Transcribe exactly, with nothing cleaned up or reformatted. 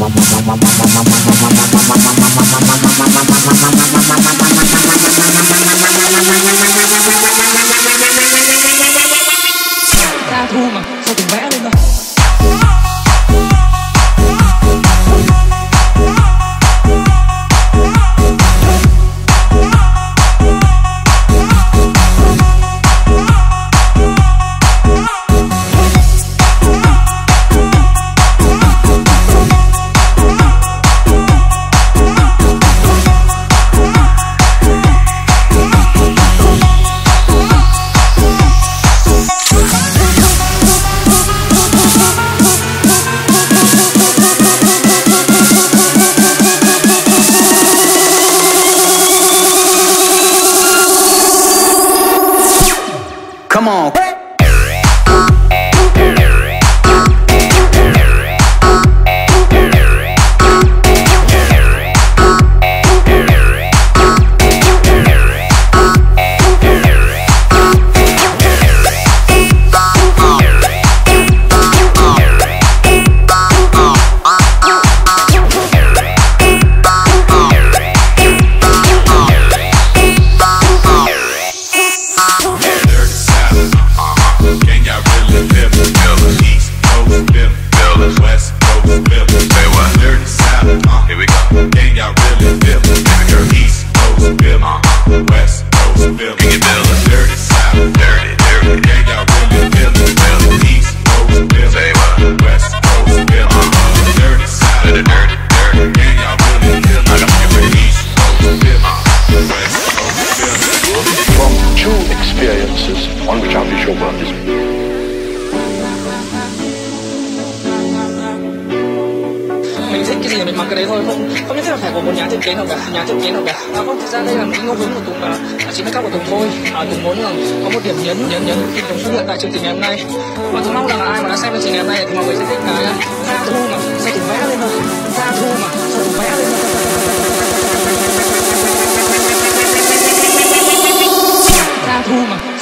Ta thu mà sao từng vẽ lên đâu. Come on. Mình thích cái gì mình mặc cái đấy thôi, không không nhất thiết là phải của một nhà thiết kế nào cả, nhà thiết kế nào cả. À, không, thực ra đây là một cái ngẫu hứng của Tùng, là chính make up của Tùng thôi. À, Tùng muốn là có một điểm nhấn nhấn nhấn khi Tùng xuất hiện tại chương trình ngày hôm nay. Và Tùng mong rằng là ai mà đã xem chương trình ngày hôm nay thì mọi người sẽ thích cái ta thu mà sao Tùng vẽ lên thôi, ta thu mà sao Tùng vẽ lên thôi, ta thu mà